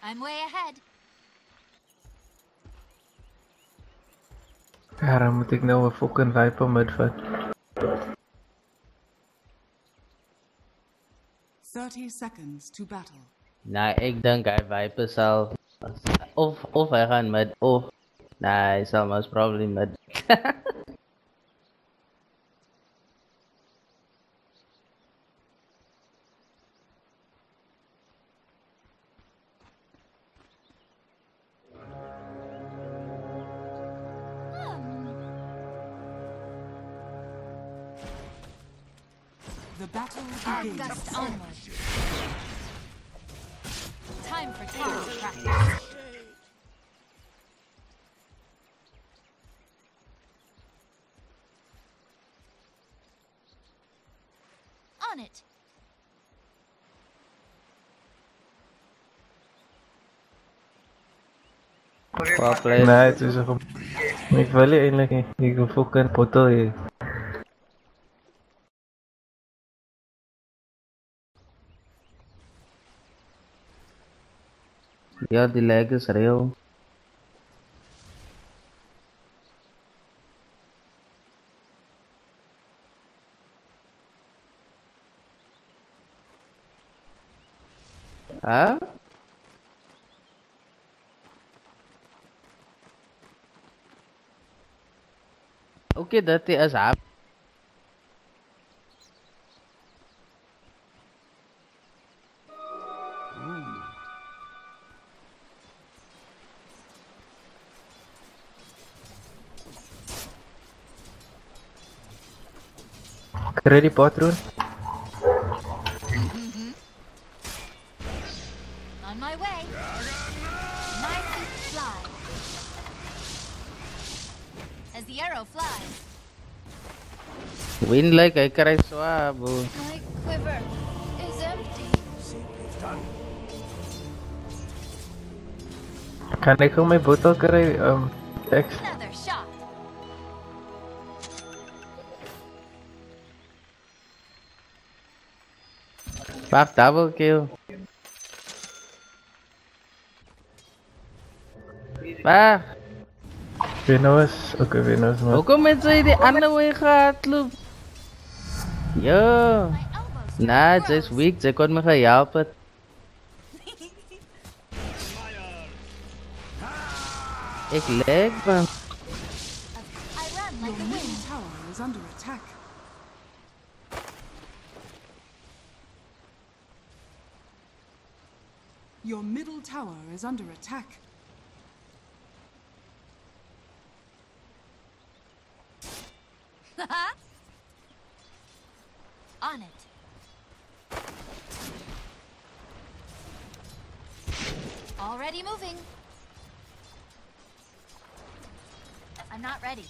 I'm way ahead. Ja, dan moet ik nou een fucking Viper midvat. 30 seconds to battle. Nou, ik denk hij Viper zal... Of hij gaat met... Of... Nee, hij zal most probably met... The battle Our begins. gust onward. Time for target practice. On it. Well played. Nee, het is een... Ik wil je eigenlijk niet. Ik wil fucking pottel je. Ja, die leg is real. Huh? Okay, dat is hap. Krijg die patroon? On my way. My feet fly. As the arrow flies. Win like I krijg zwaar, bro. My quiver is empty. Kan ik gewoon mijn bottel krijgen? Tekst. Another shot. Wacht, double kill. Wacht. Winners. Oké, winners man. Hoekom het jy die ander way gaat loop? Yo. My elbows Nah, turn jy's gross. weak, jy kon my gehelp het. Ek leg man. I run like the Your wind. middle tower is under attack. Your middle tower is under attack. On it. Already moving. I'm not ready.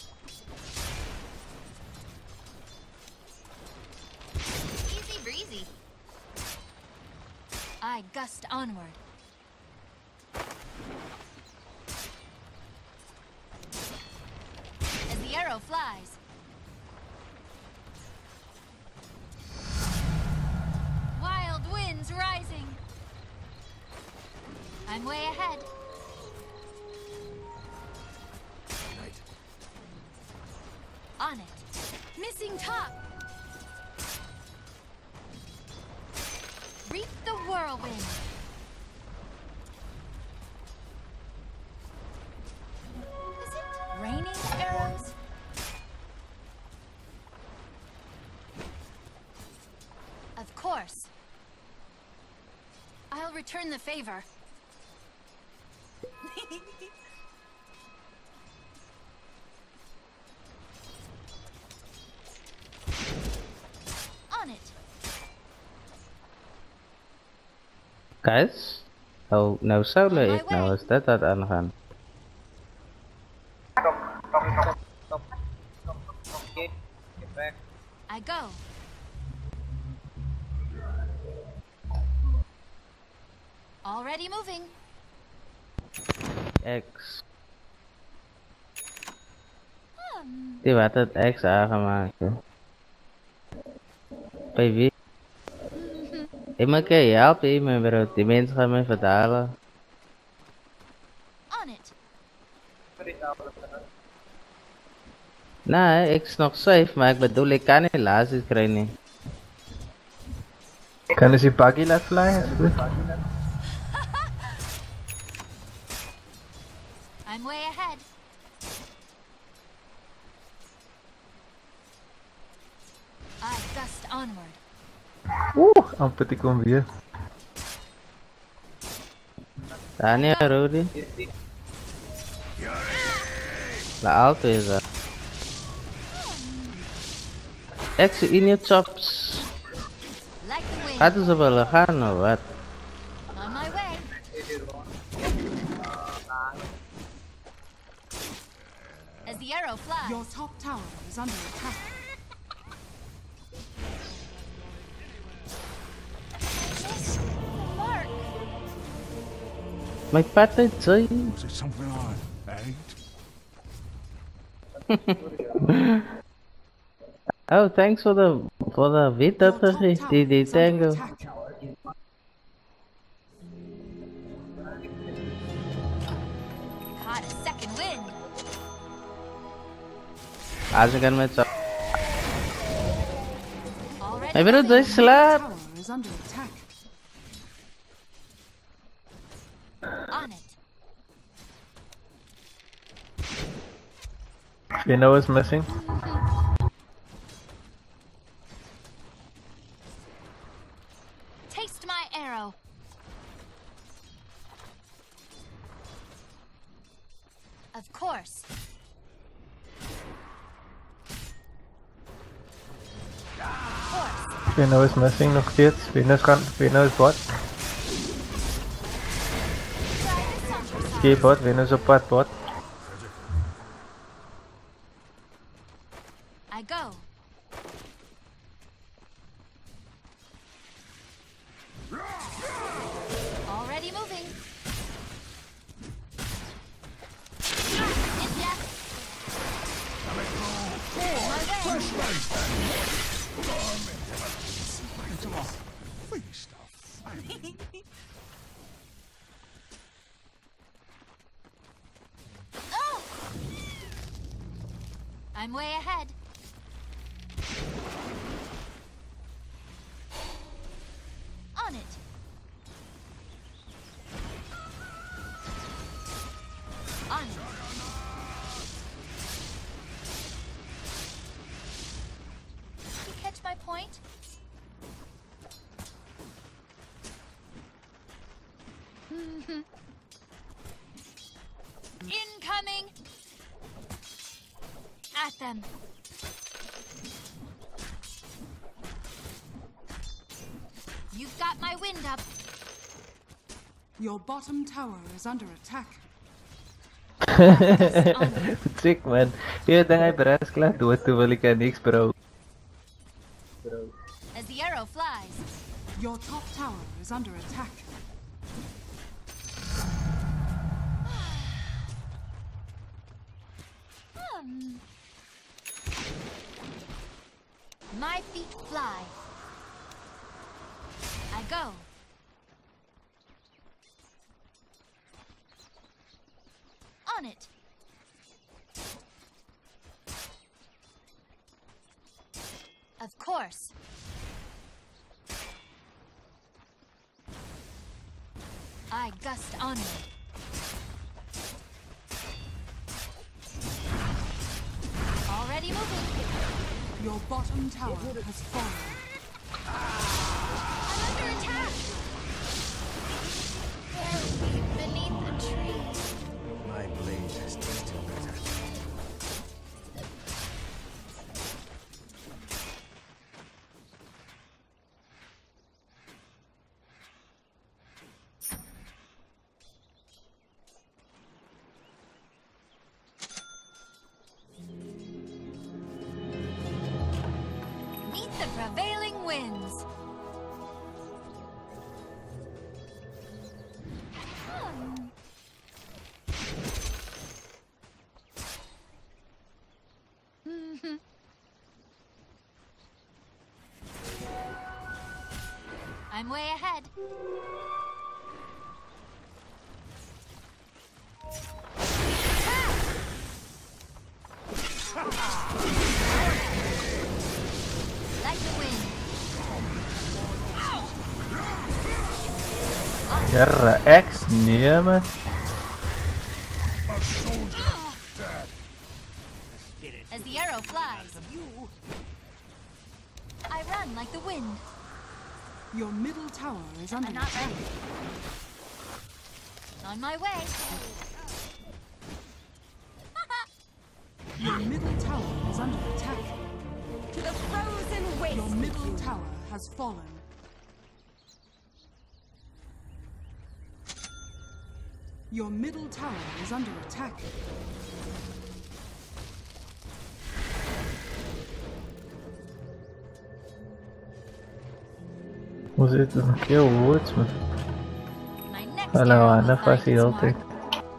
Easy breezy. I gust onward. As the arrow flies. Wild winds rising. I'm way ahead. On it. Missing top. Reap the whirlwind. Is it raining arrows? Of course. I'll return the favor. On it. Guys? Oh, nou solo ik nou is dit wat aangaan. I go. Already moving. X. Die wat het X aangemaakt. Hè. Bij wie? Ik moet je helpen, man, bro. Die mensen gaan mij vertalen. Nee, ik is nog safe, maar ik bedoel, ik kan niet laatst krijgen. Kunnen ze buggy laten fly alsjeblieft? I'm way ahead. I gust onward. Amper die kom weer. Tanya, Rudy. La alto is dat. Ik zie in je chops. Like the wind. Hadden ze willen gaan of wat? On my way. As the arrow flies. Your top tower is under attack. Miss the mark. My patay, Joy. Was it something I ate? Oh, thanks for the wit Your dat top er tower die is under tango. attack. Caught a second wind. Als ik er met zo. Already Hij wil het moving. dus slaap. Tower is under attack. On it. You know what's missing? Taste my arrow. Of course. You know what's missing nog steeds? Venus bot. Oké bot, Venus op pad bot. I go. Already moving. Ninja. My way. It's all free stuff. Oh! I'm way ahead. On it. On it. You catch my point? Incoming! At them. You've got my wind up. Your bottom tower is under attack. Sick man. Jy dink hy beres klaar dood toe wil ek niks bro. As the arrow flies. Your top tower is under attack. My feet fly. I go. On it. Of course. I gust onward. Already moving. Your bottom tower has fallen. I'm under attack. Bury me beneath the tree. My blade has tasted better. Meet the prevailing winds. I'm way ahead. Ah! Jarra, X? Nee, man. As the arrow flies, I run like the wind. Your middle tower is under I'm not attack. ready. On my way. Your middle tower is under attack. To the frozen Your waste. middle tower has fallen. Your middle tower is under attack. Hoe zit het nog heel woord, man? My next Hallo, arrow will Anna, find was hij its altijd. mark.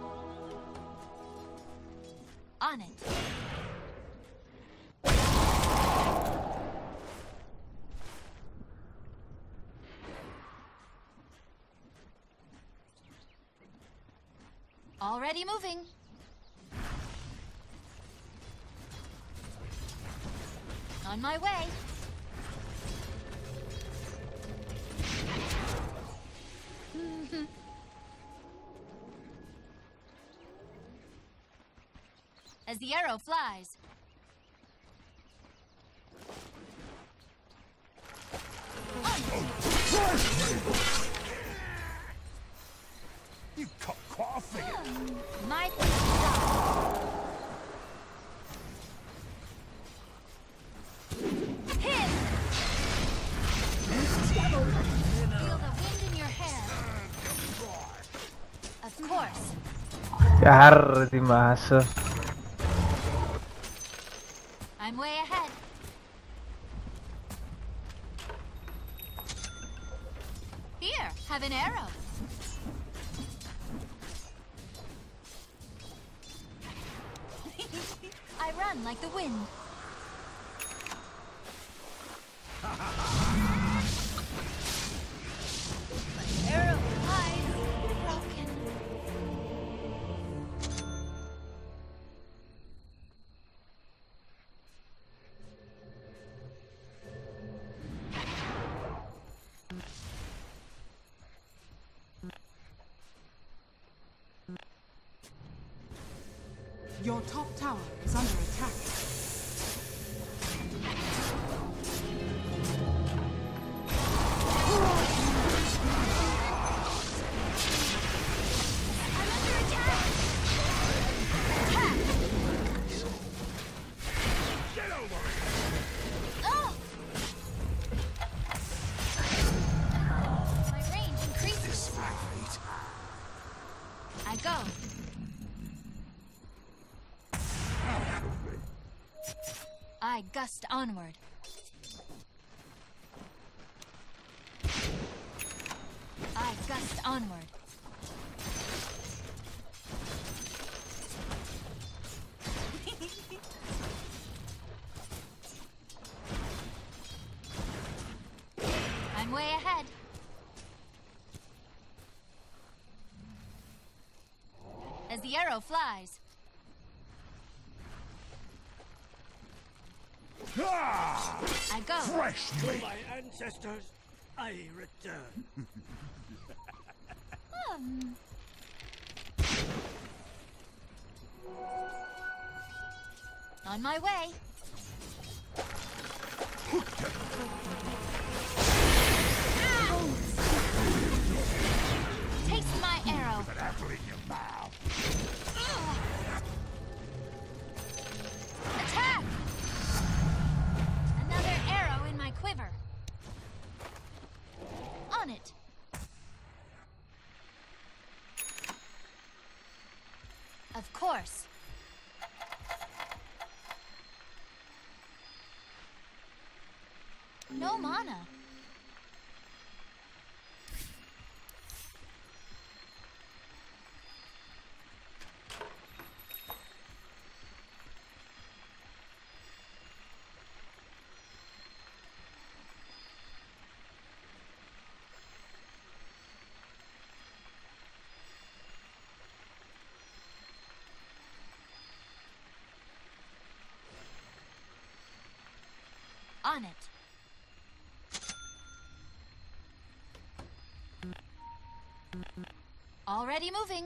On it. Already moving. On my way. As the arrow flies. You cut quite a figure. My feet Hit! Feel the wind in your hair. Of course. Jarra, die massa. I'm way ahead. Here, have an arrow. I run like the wind. The arrow flies broken. Your top tower is under attack. I'm under attack. Get over here. Oh! My range increases. Right. I go. I gust onward. I gust onward. I'm way ahead. As the arrow flies. Ah! I go. Fresh meat. My ancestors, I return. On my way. Taste my arrow. An apple in your mouth. Attack! Another arrow in my quiver. On it. Of course. No mana. On it. Already moving.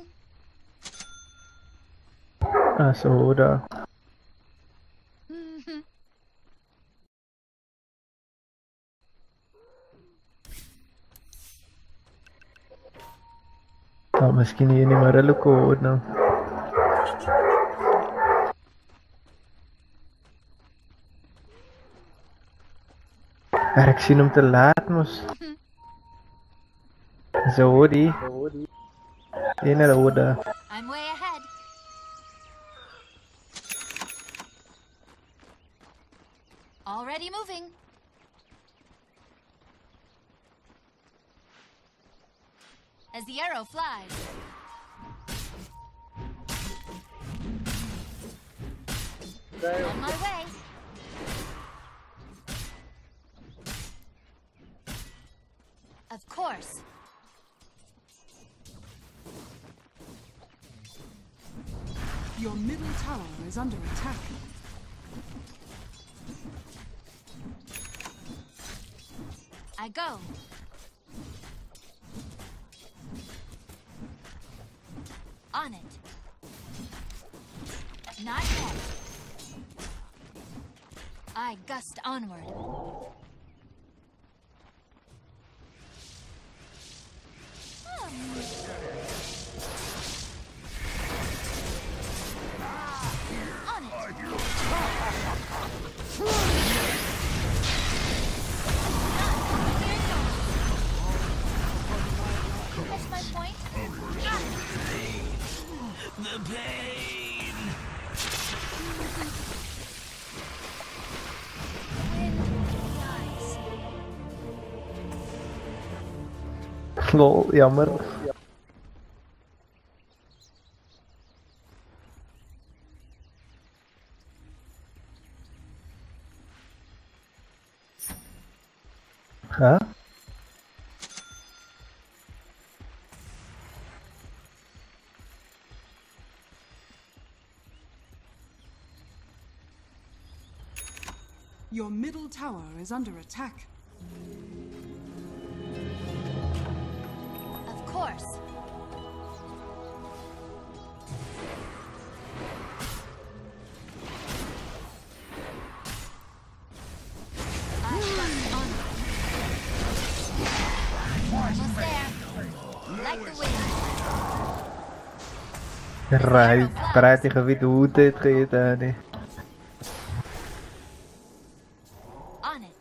Ah, soda. Ah, miskien hier nie maar hulle kood nou. Ek sien hom te laat mos. Zodi. Ene roda. I'm way ahead. Already moving. As the arrow flies. On my way. Of course. Your middle tower is under attack. I go. On it. Not yet. I gust onward. On it. That's my point. The pain! Wind flies. Lol, jammer. Huh? Your middle tower is under attack. Of course. I gust onward. Almost there. Like the wind. Right, praat jy geweet hoe dit gedaan nie. On it.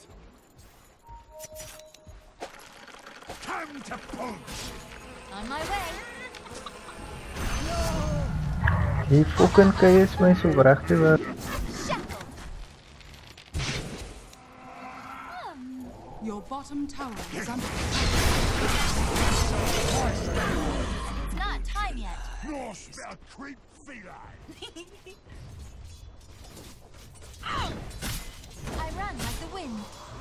Time to punch! On my way. Die fucking kei is my so regte wat. Shackle. Your bottom tower is under attack. It's not time yet. More spell creep feline! I run like the wind.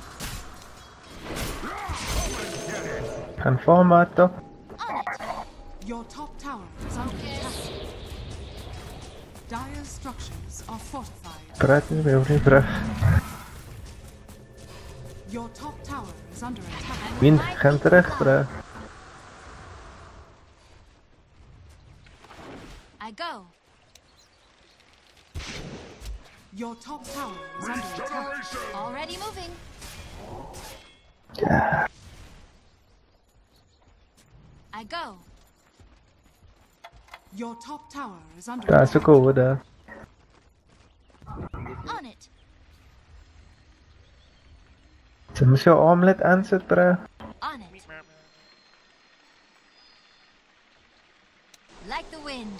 Gaan format toch? On it. Your top tower is under attack. Dire structures are fortified. Praat nie meer nie, bro. Your top tower is under attack. Wind, gaan terug, bro. I go. Your top tower is under attack. Already moving. I go. Your top tower is under Daar is attack. ook oor daar. On it. Ze moest jou omelet aansit, bro. On it. Like the wind.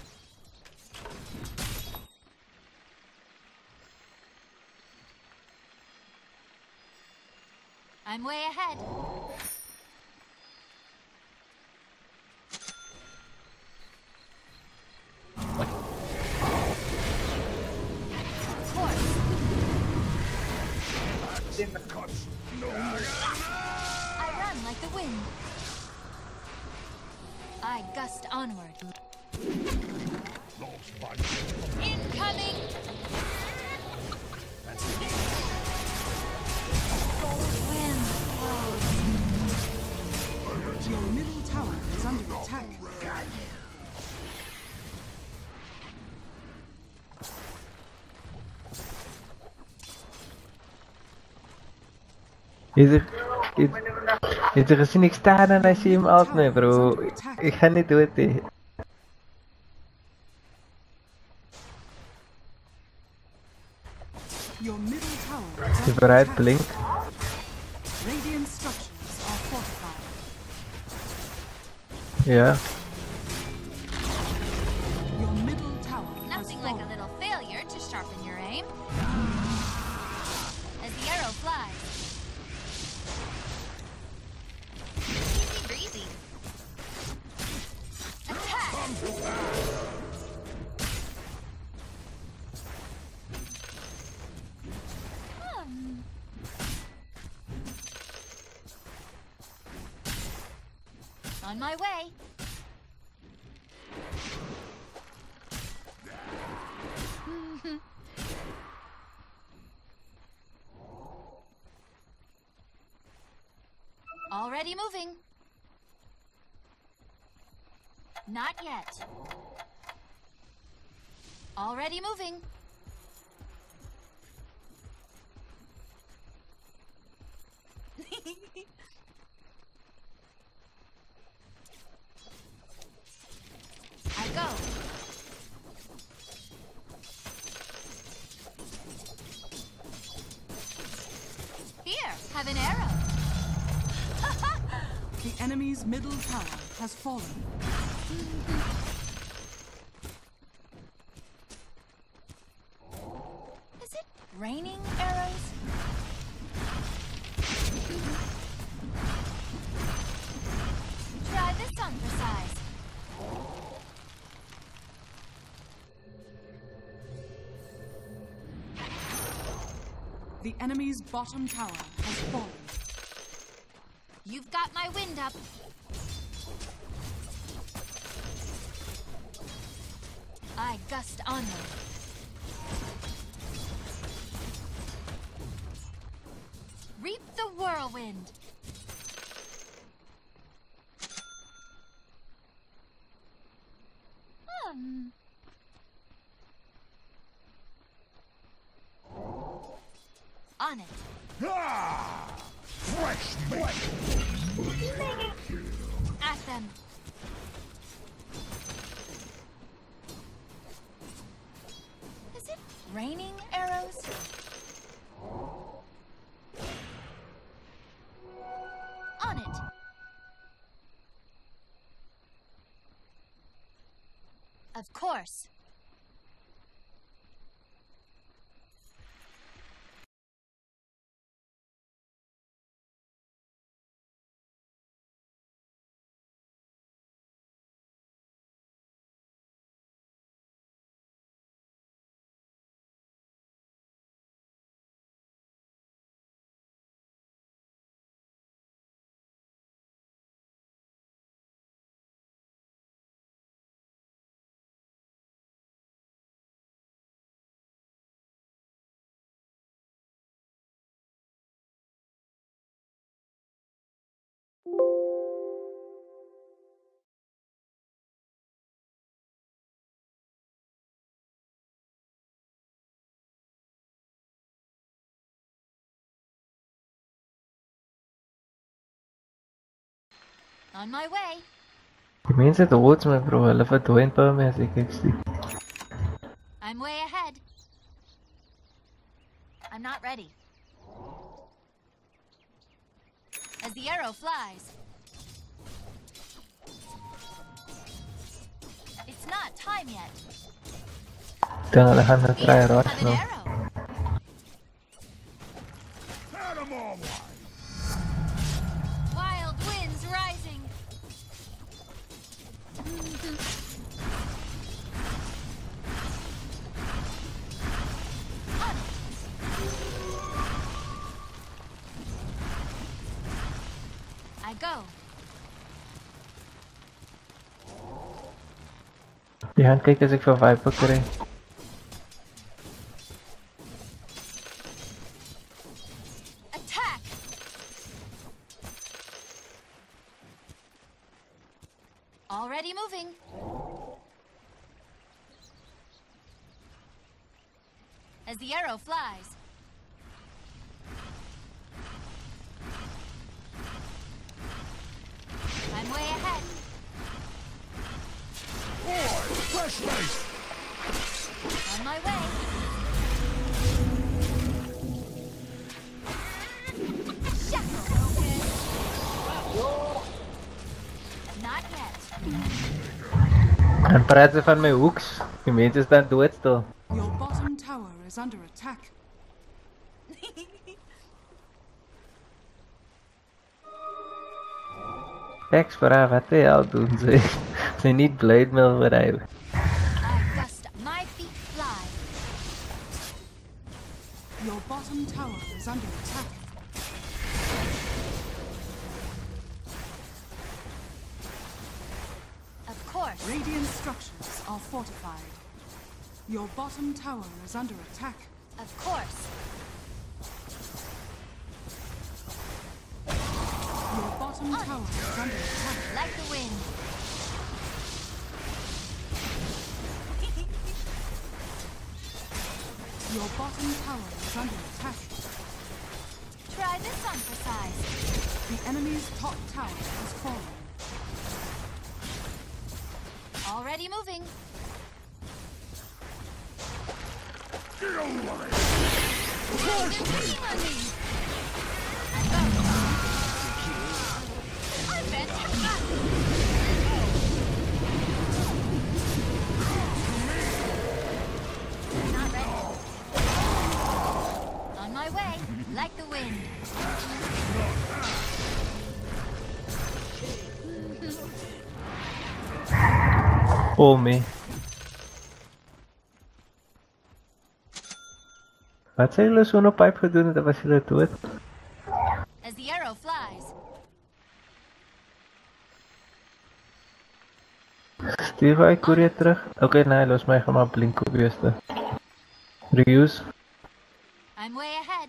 I'm way ahead. Of course. I run like the wind. I gust onward. Incoming! Wind blows. Your middle tower is under Is it? Is er gezien ik sta en hij zie hem out mee, bro. Ik ga niet doen het. Your middle tower is Je under bereid, attack. blink. Radiant structures are fortified. Ja. Your middle tower has Nothing like a fallen. little failure to sharpen your aim. As the arrow flies. Easy breezy. Attack! Hmm. On my way. Already moving. Not yet. Already moving. I go. Here, have an arrow. The enemy's middle tower has fallen. Is it raining arrows? Try this on for size. The enemy's bottom tower has fallen. You've got my wind up. I gust onward. Reap the whirlwind. On it. Ah! Fresh meat! At them. Is it raining arrows? On it. Of course. On my way. Die mense doods my, bro. Hulle verdwyn by my as ek sien. I'm way ahead. I'm not ready. As the arrow flies. It's not time yet. Dan hulle gaan nou try Have rush an nou. arrow. Animal one! Wild winds rising. On it. I go. Die gaan kyk as ek vir Viper kry. Attack. Already moving. As the arrow flies. On my way. Shackle broken. Not yet. En praat ze van my hoeks. Die mense staan doodstil. Your bottom tower is under attack. Eks vir haar, wat die hel doen sy? Sy niet blade mail vir hy. I gust. My feet fly. Your bottom tower is under attack. Of course. Radiant structures are fortified. Your bottom tower is under attack. Of course. Your bottom tower is under attack. Like the wind. Your bottom tower is under attack. Try this on for size. The enemy's top tower has fallen. Already moving. I bet. Not ready. On my way, like the wind. Oh me. Wat sê julle so 'n pipe gedoen het, was julle dood? As the arrow flies. Stuur hy koerier terug? Okay, nee, los my gaan maar blink op eerste. Reuse. I'm way ahead.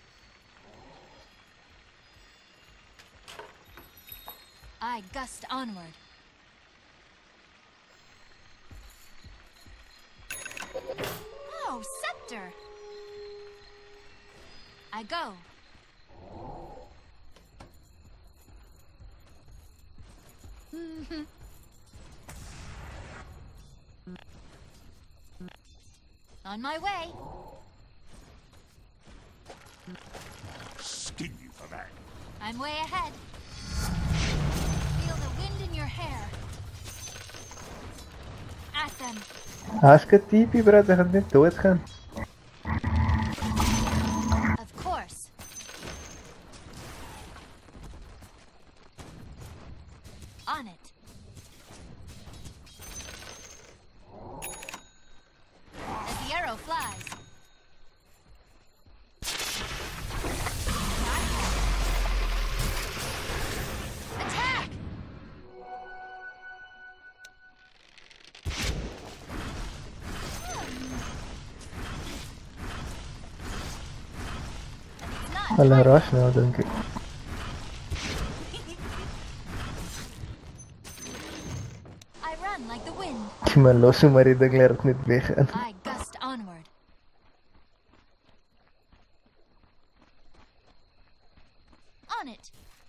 I gust onward. Oh, scepter! I go. On my way. Skin you for that. I'm way ahead. Feel the wind in your hair. At them. As ek 'n TP bro, dan gaan net doodgaan. Of course. On it. As the arrow flies. Attack! Hulle rush nou dink ek. I run like the wind. Maar los hom maar die ding laat net weggaan. I gust onward. On it.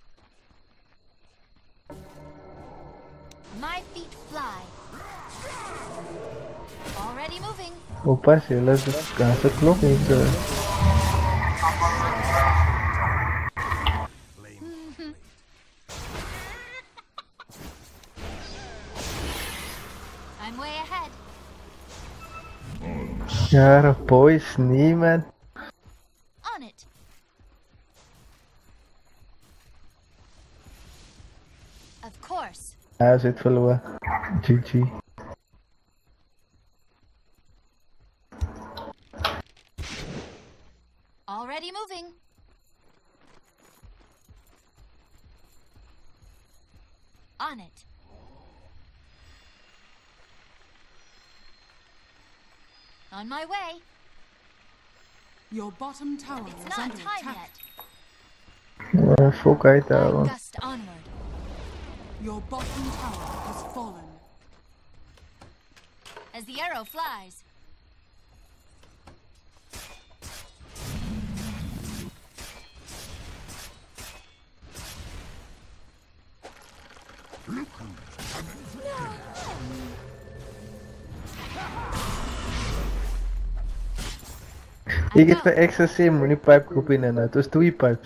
My feet fly. Already moving. Oppas, julle kan se klok nie so. I'm way ahead. Ja, boys, nee man. On it. Of course. Hij zit verloren. GG. Already moving. On it. On my way. Your bottom tower It's is not under time attack. yet. Fok uit I daar. gust onward. Your bottom tower has fallen. As the arrow flies. Ik heb een extra sim, moet die pipe kopen in. Het was 2 pipes.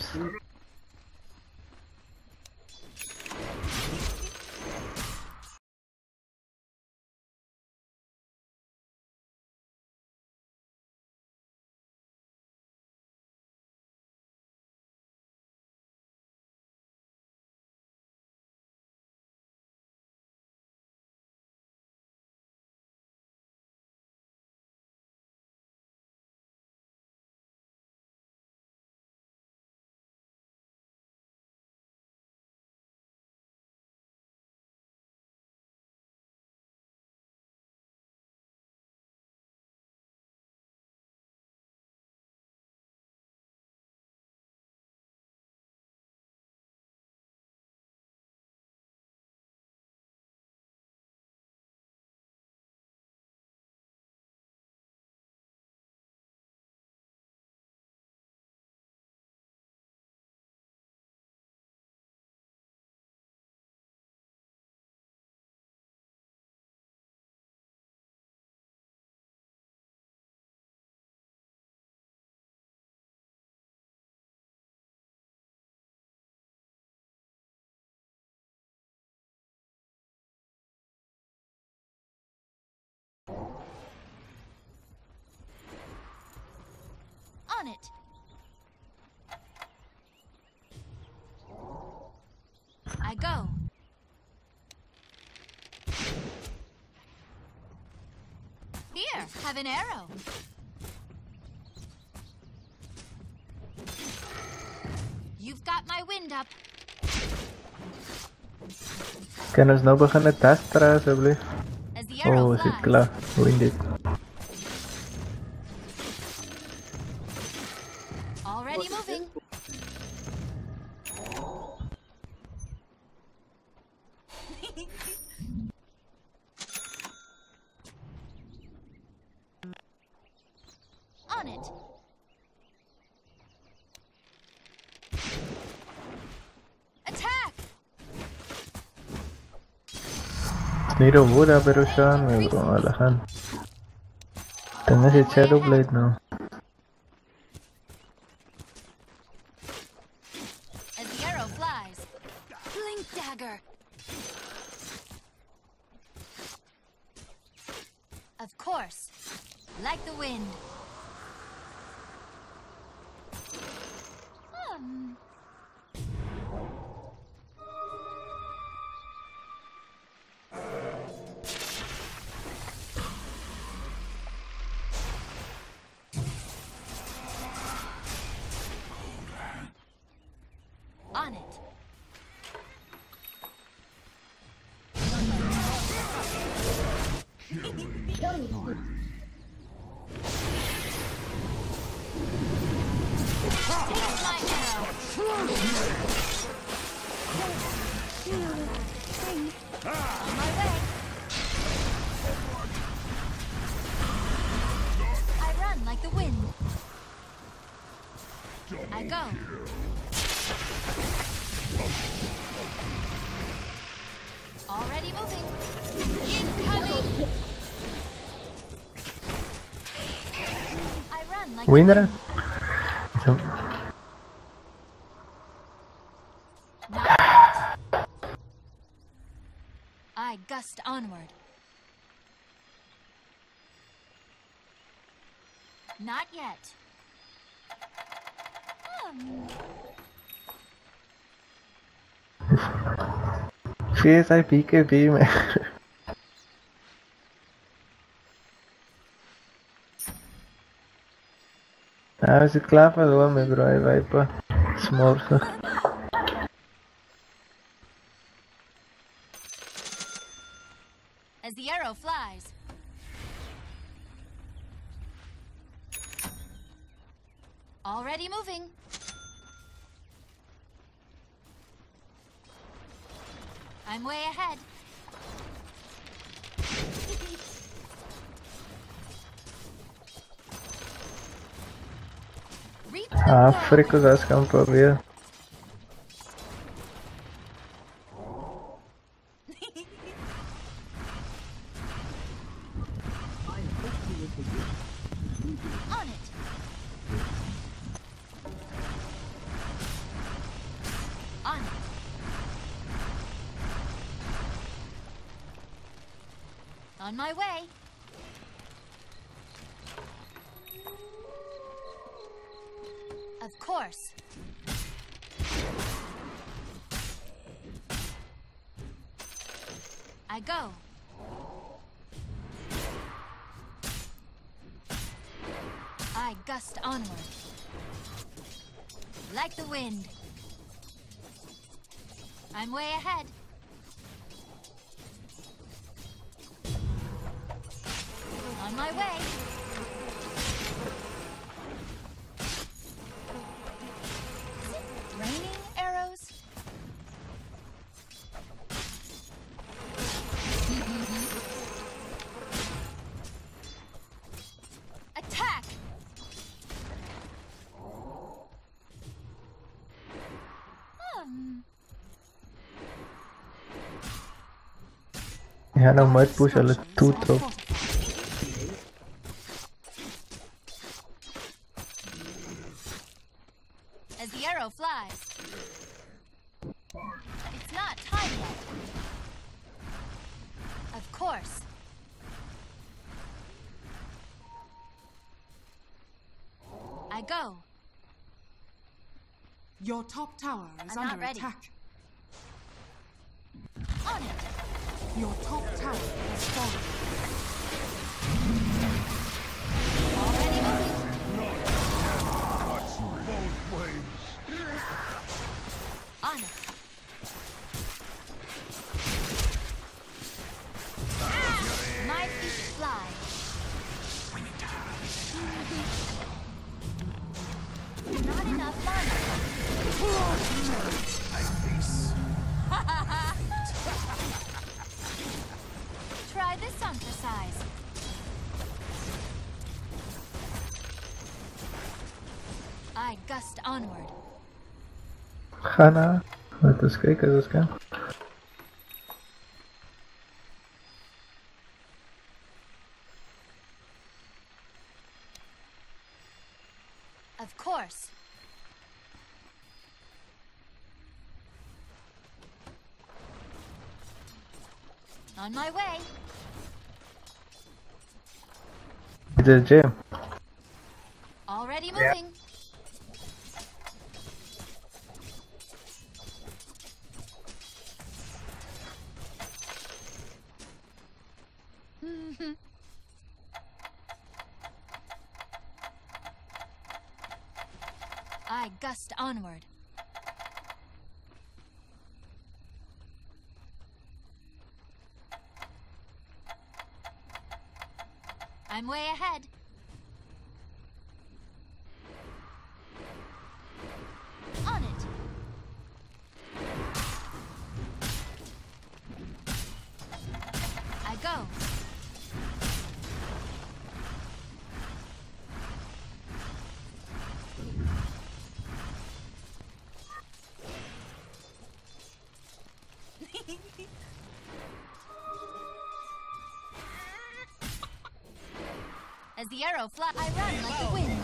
On it. I go. Here, have an arrow. You've got my wind up. Kan ons nou beginnen testen alsjeblieft? As the arrow Oh, is het flies. klaar? Winded. Already moving. On it. Attack! Mira, Buda, pero siya, may bro, alahan. Tanga si Shadow Blade, no? As the arrow flies. Blink dagger. Of course. Like the wind. On it. Take my arrow. On my way. I run like the wind. I go. Already moving. Incoming. I run like Windranger? I gust onward. Not yet. CSI PKP, man. Ah, zit klaar voor de me bro, hij wijpen. Smorsen. As the arrow flies. Already moving. I'm way ahead. Reap the Ah, woe. frikkel, dat gaan we proberen. On it. On my way. Of course. I go. I gust onward. Like the wind. I'm way ahead. On my way. Is it raining arrows? Attack! Ja, nou mud push hulle toe trop. As the arrow flies. It's not time yet. Of course. I go. Your top tower is I'm not under ready. attack. On it. Your top tower has fallen. Already moving. Cuts both ways. On it. My feet fly. Not enough mana. Try this on for size. I gust onward. Ga na. Laat eens kijken als het kan. Of course. On my way. The gym. Already moving. I gust onward. I'm way ahead. On it. I go. As the arrow flies, I run like the wind.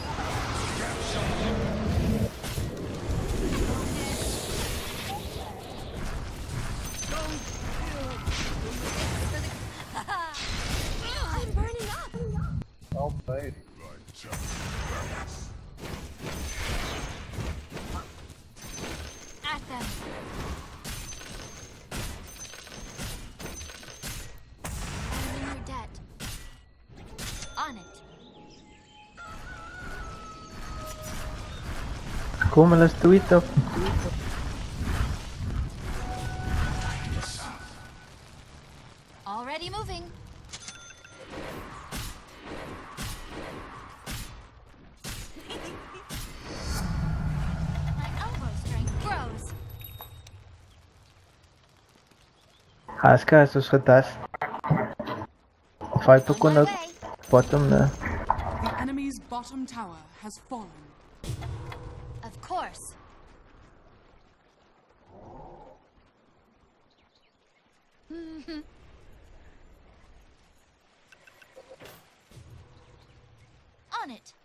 I'm burning up. Well played. At them. I'm in your debt. On it. Kom, let's do it up. Already moving. My elbow strength grows. Haska is dus getest. Viper On kon my ook way. bottom na. The enemy's bottom tower has fallen. Of course. On it.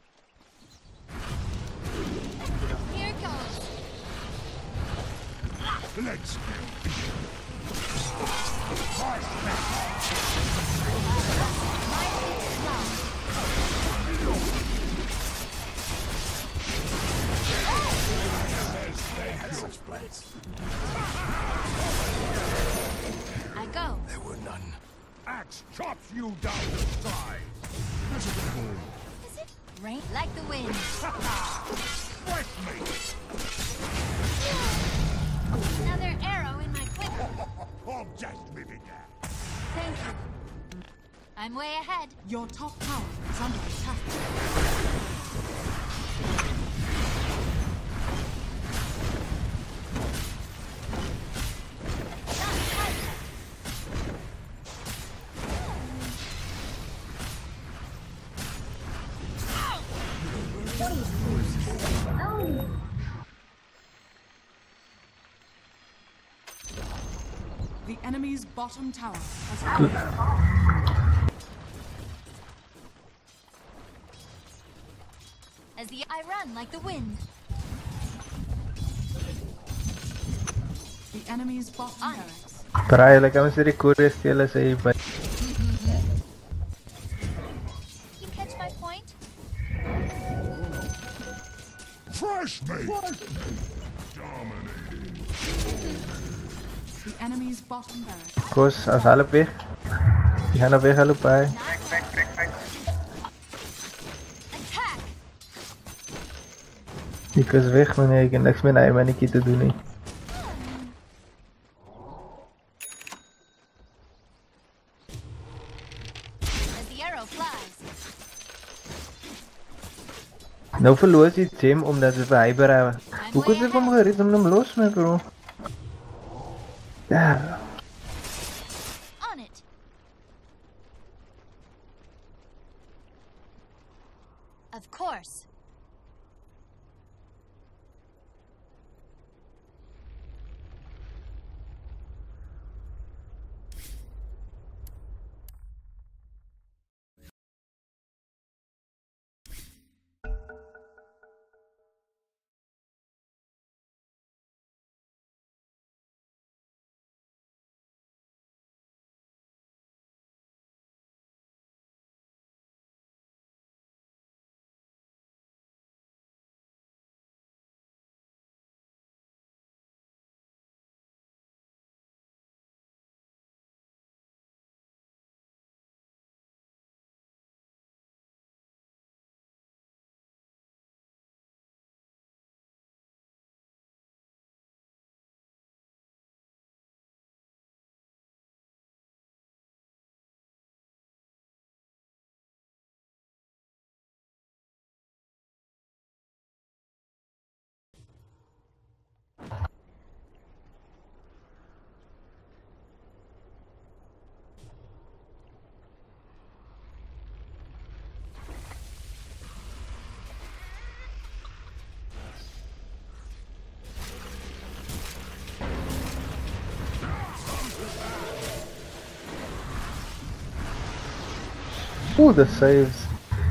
Here goes. Let's Such blades. I go. There were none. Axe chops you down the side. Is it rain like the wind? Fresh meat. Another arrow in my quiver. I'm just living there. Thank you. I'm way ahead. Your top tower is under attack. The enemy's bottom tower has fallen. I run like the wind. The enemy's bottom barracks. Try like I'm very curious still say but You catch my point? Fresh meat. Dominating. The enemy's bottom barracks. Kos, halop weg. Die gaan op weg halop bij. Attack! Ik is weg meneer, ik heb niks meer naar mijn te doen nie. As the arrow flies. Nou verloor die gem omdat ze vir hy berei. Hoe kon jy hom gered om hom los met bro? Ja. On it. Of course. Ooh, the saves.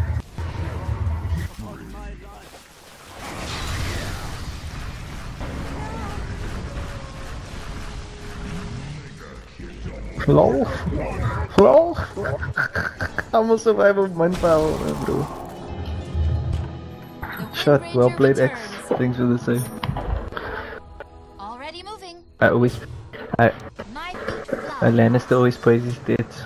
Lol. Lol. I'm gonna survive with manpower, bro. Shot, well played X. Thanks for the save. Already moving. I always... My feet fly. Lannister always plays his stats.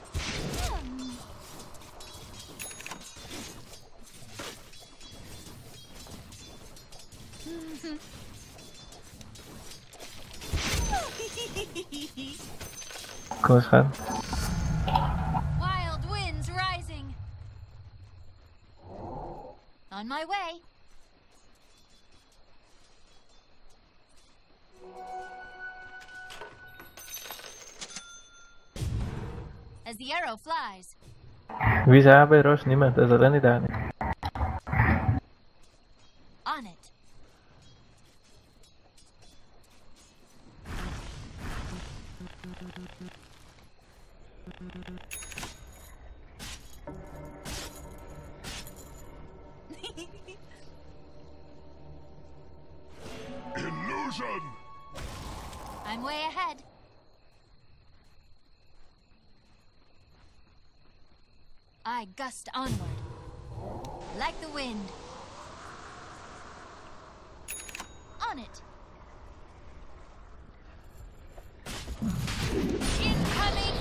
Kom eens gaan. Wild winds rising. On my way. As the arrow flies. Wie is daar bij Roos? Niemand, dat is alleen niet daar. On it. Illusion. I'm way ahead. I gust onward. Like the wind. On it. Incoming!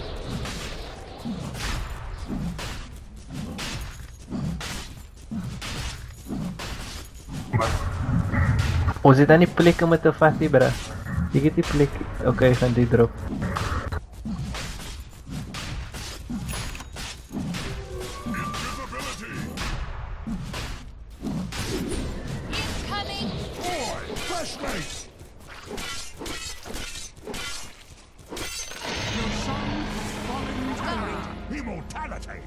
Ons het aan die plek om het te vat nie, bro. Jy het die plek. Oké, gaan die drop. Incoming! Boy, flashlight! Your shrine has fallen to the radiant. Immortality!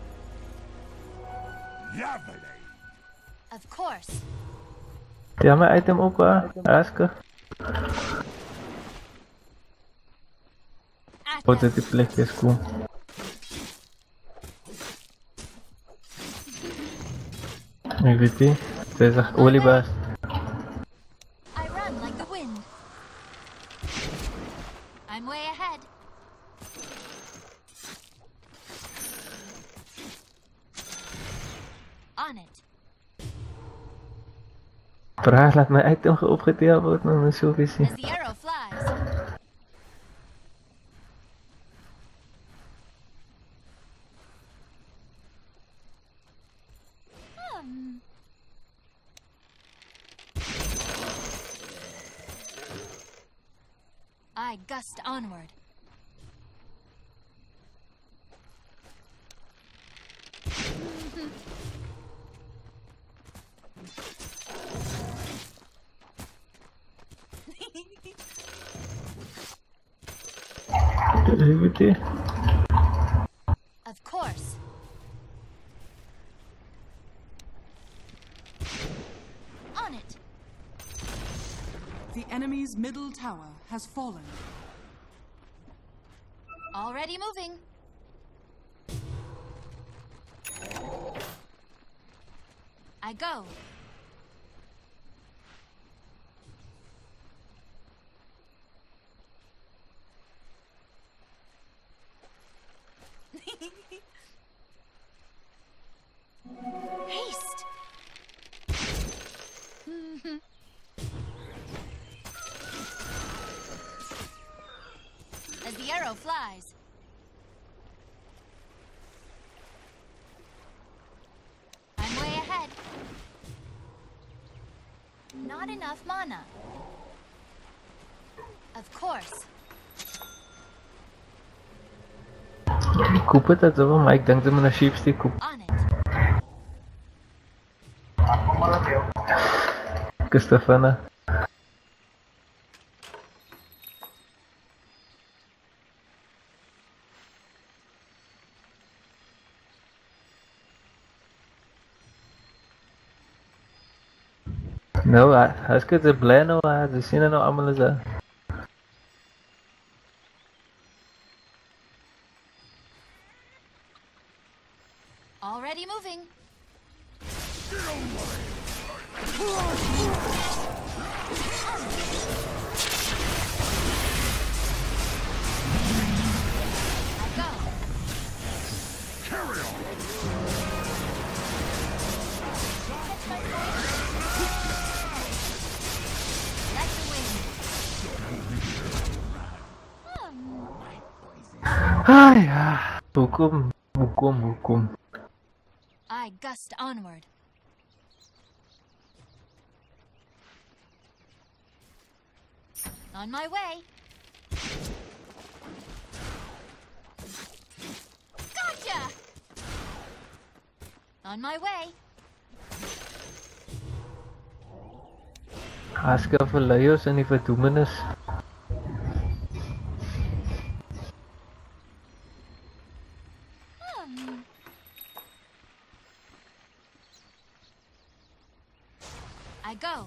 Lovely! Of course. Ja, my item ook waar. Aske. At Wat them. dit die plek is cool. Ek weet nie. Dit is echt oliebaas. I run like the wind. I'm way ahead. On it. Vraag laat my item geopgetel word, maar my so visie. As the arrow flies. I gust onward. Ek weet nie. Of course. On it. The enemy's middle tower has fallen. Already moving. I go. Haste. As the arrow flies. I'm way ahead. Not enough mana. Of course. Ek koop het dat so, maar ek dink dit moet 'n sheepstick koop. On it. Stefana. Nou, as ek dit bly nou, dis sien nou almal is daar. Already moving. I go. Carry on! Catch my point. Like the wind. Ai, Hukum. I gust onward. On my way. Gotcha! On my way. Aske vir Leios en die verdoemenis. I go.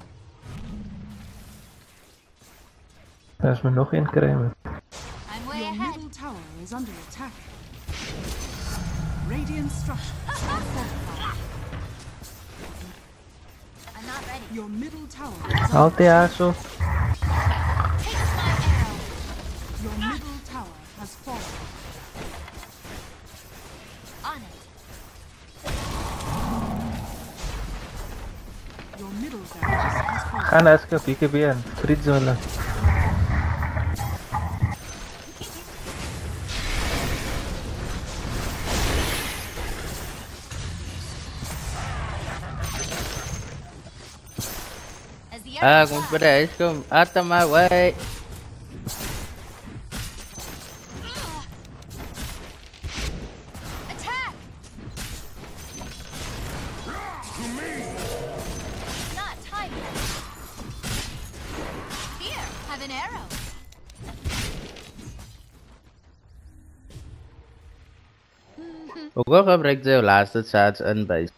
As my nog een kry met. I'm way Your ahead. middle tower is under attack. Radiant structures are fortified. I'm not ready. Your middle tower is under Altyd aso. Takes my arrow. Your middle tower has fallen. On it. أنا أسكت في كبيان فريد زون لا. As the arrow Kung flies. pada come out of my way. Attack! Not time yet. Here, have an arrow. Ook al gebruik jy jou laaste shots in base.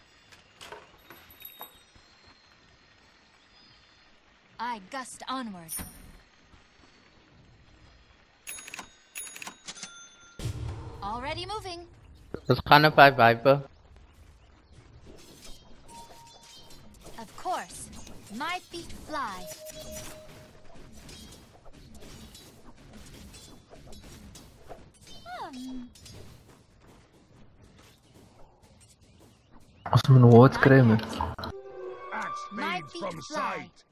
I gust onward. Already moving. Ons gaan op 5 Viper. Of course. My feet fly. Als we een woord krijgen. Axe My fades feet from fly. sight.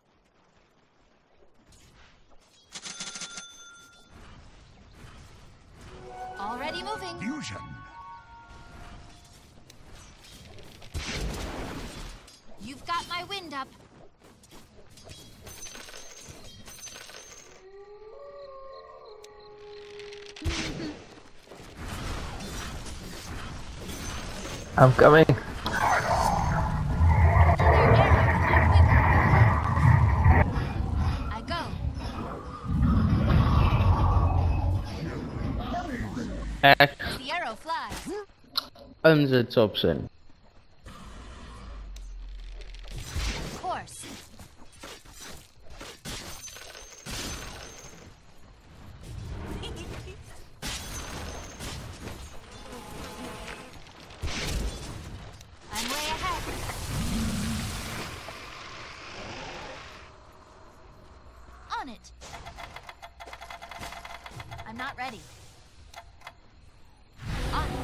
Already moving. Fusion. You've got my wind up. I'm coming. I go. Ek The arrow flies. in the top sin. Of course. I'm way ahead. On it. I'm not ready. On it.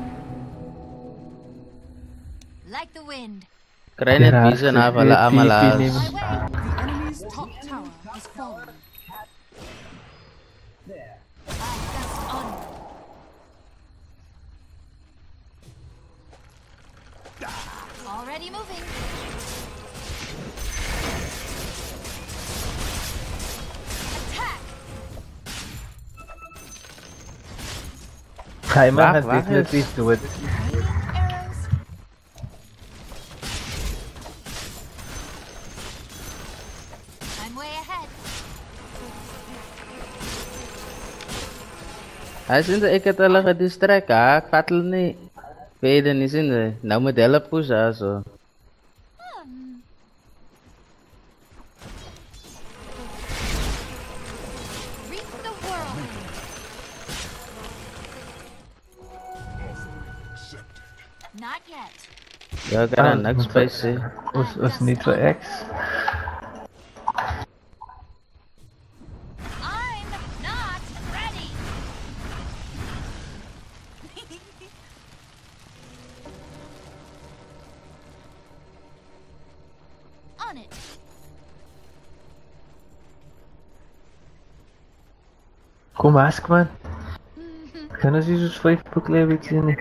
Like the wind. Kry net vision af hulle almal My as. way. The enemy's top tower has fallen. I gust onward. Already moving. Attack! Timer Wacht, has wacht definitely eens. do it. Raining arrows. I'm way ahead. Hy sien ek het hulle gedistrek, ek vat hulle nie. Verder nie sien jy. Nou moet hulle push also. Reap the whirlwind. Not yet. Ja, ek kan niks by sê. Was niet voor X. I'm not ready. On it. Kom ask man. Gaan ons Jesus 5 proclaim zien.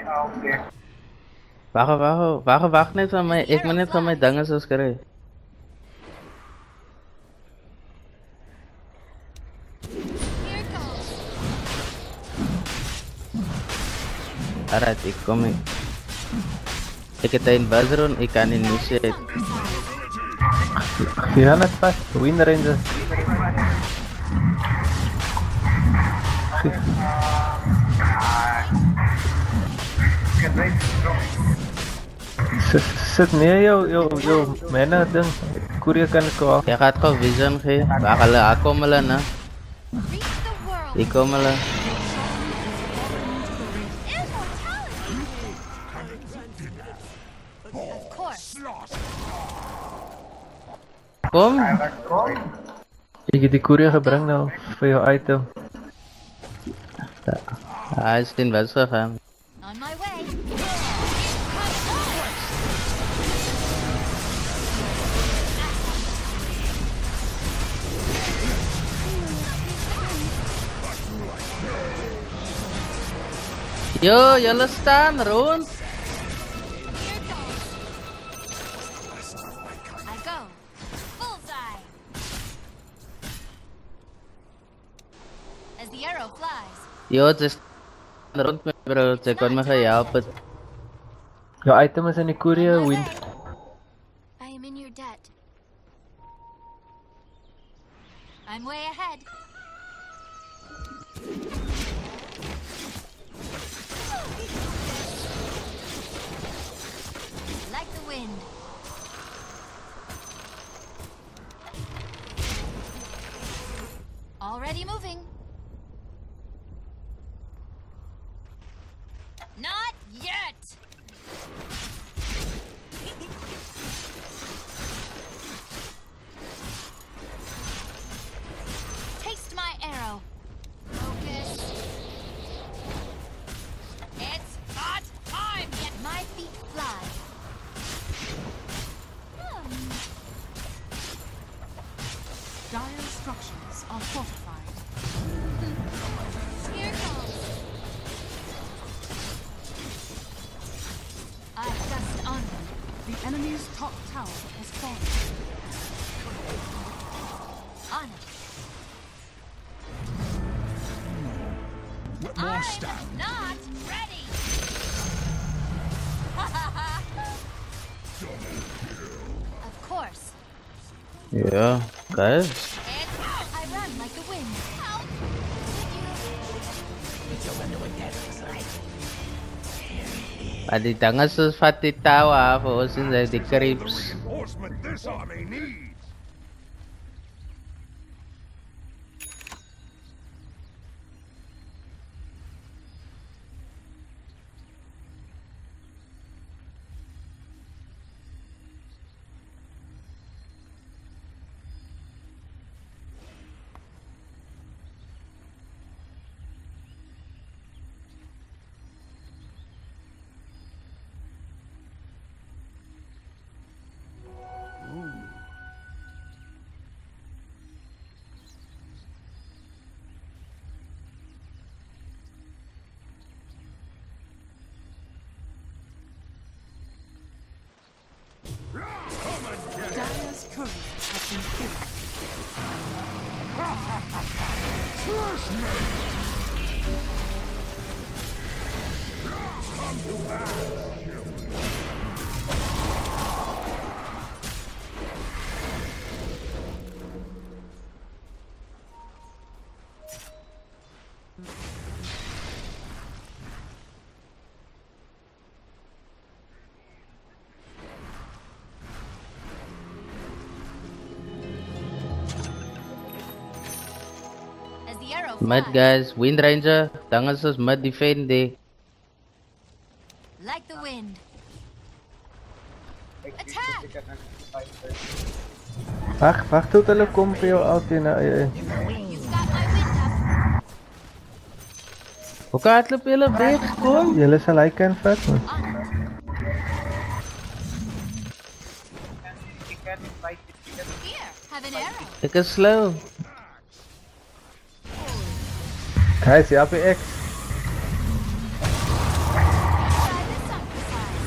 Wag net van my. Ek moet net van my dinge so skry. Here goes. Alright, ek kom in. Ek het 'n buzzer on, ek kan initiate. Gaan het vast. Windranger. Sit neer jou mana ding. Korea kan ek al. Ek gaan gou vision gee. Wag hulle, kom hulle na. Reap the whirlwind. Ek kom hulle. Immortality. Of course. Kom. Ek het die Korea gebring nou vir jou item. Hy is in was gegaan. On my way. Yo, julle staan rond. Here goes. I go. Bullseye. As the arrow flies. Yo, ze staan rond me bro, ze kon me gehelp het. Your item is in the courier, On my wind. way. I am in your debt. I'm way ahead. Like the wind. Already moving. Not yet. Taste my arrow. Focus. It's not time yet. My feet fly. Dire structures are fortified. Here goes. I gust onward. The enemy's top tower has fallen. On it. More I'm stamina. not ready. Of course. Yeah, guys. I run like the wind. Help! Die tangan sus fati tawa voor ons in de creeps. Reinforcement this army needs. Dire's courier has been killed. As the arrow Mid flies, guys, Windranger, tangan sus mid defende. like the wind. Attack! Wacht tot hulle kom vir jou altyd na. You've got my wind up. Hoe kan het julle weg kom? Julle sal hy kan vat man. On it. Here, have an arrow. Ek is slow. Guys, ja op die X. Try this on for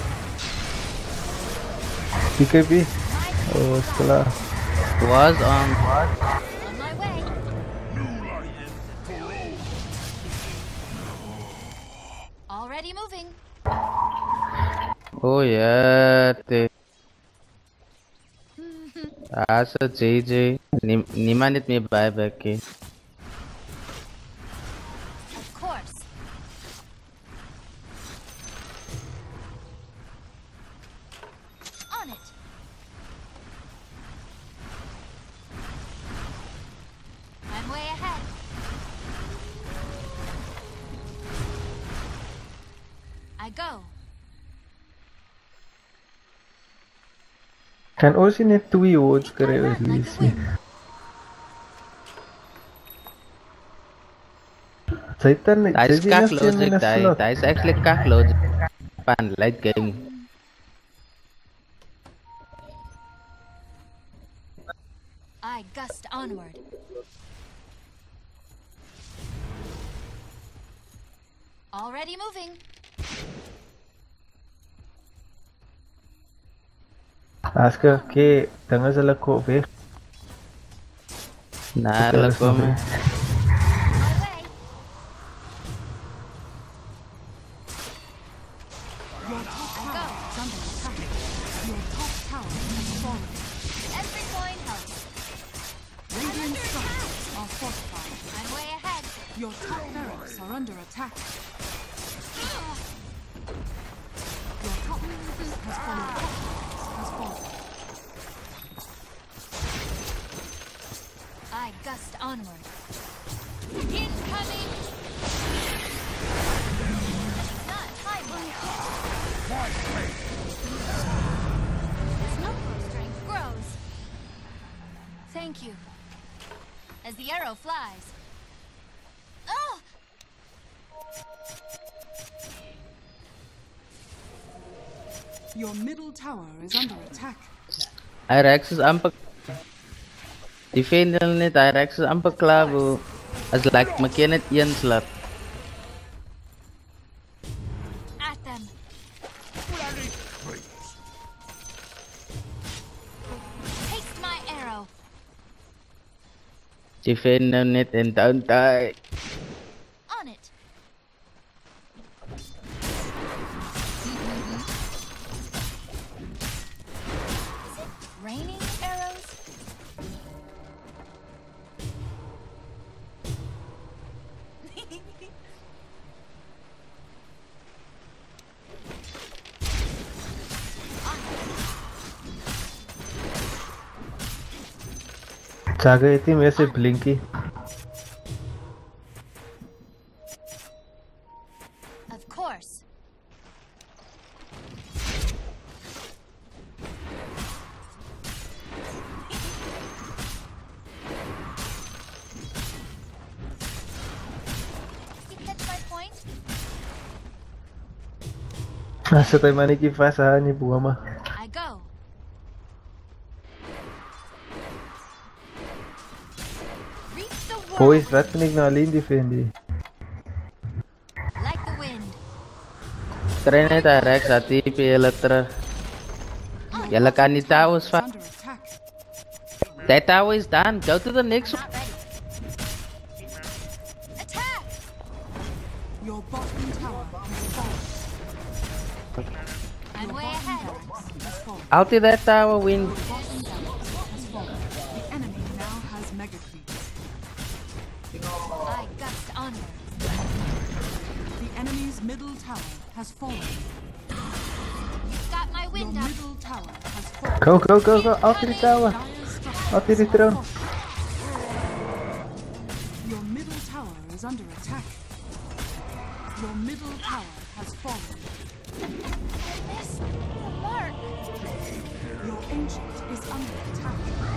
size. PKB. Oh, is klaar. Was on. On my way. Already moving. Oh yeah, te. Asa JJ. Niemand het meer buyback. Of course. On it. I'm way ahead. I go. Kan ons nie net 2 hordes kry I at run like least the nie. wind. Sy het dan Hij is sy het nie kak logic, hij is actually kak logic. Van late game. I gust onward. Already moving. Aska, que tengas la cover. Nala ko man. My way. Your top tower is under attack. Your top tower has fallen. Every coin helps. Radiant structures are fortified. I'm way ahead. Your top barracks are under attack. Your top barracks has fallen. I gust onward. Incoming! Not time yet. As number strength grows. Thank you. As the arrow flies. Oh! Your middle tower is under attack. Rex is amper. Defend hulle net, Rex is amper klaar bro. As like maak jy net een slap. At them. Bloody creeps. Taste my arrow. Defend nou net en don't die. On it. Is it raining arrows? Saga iti में से blinky. Of course. You catch my point? Nasa tayo manikifasahan ni Buama. I go. Reach the world Boys, laat vind ik nou alleen defendi. like the wind. Try net Rex at TP hulle terug. Julle kan die towers Is vat. under attack. That tower is done. Go to the next one. Not ready. Attack! Your bottom tower has fallen. I'm Your way bottom ahead. barracks has fallen. Ulti that tower win. Bottom barracks has fallen. The enemy now has mega creeps. I gust onward. The enemy's middle tower has fallen. You've got my Your wind up. middle tower has fallen. Go, go, go, go. Altijd die tower. Dire structures Altijd die are troon. fortified. Your middle tower is under attack. Your middle tower has fallen. Missed the mark. Your ancient is under attack.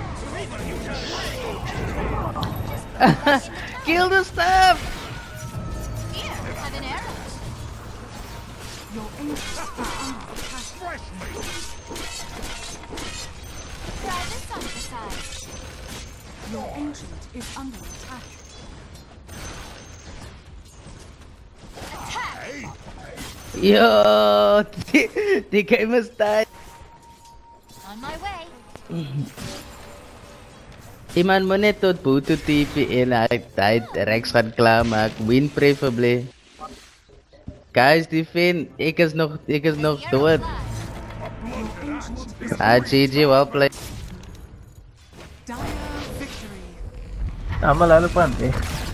Kill the stuff. Here, have an arrow. Your ancient is under attack. Fresh meat. Try this on the side. Your ancient is under attack. Attack! Yo, die game is died. On my way. Iemand moet net tot boete TP en hy Rex gaan klaarmaak. Win preferably. Guys, defend. Ek is nog The arrow dood. flies. Your ancient is GG, well played. dire victory. Tama lalo pa, eh.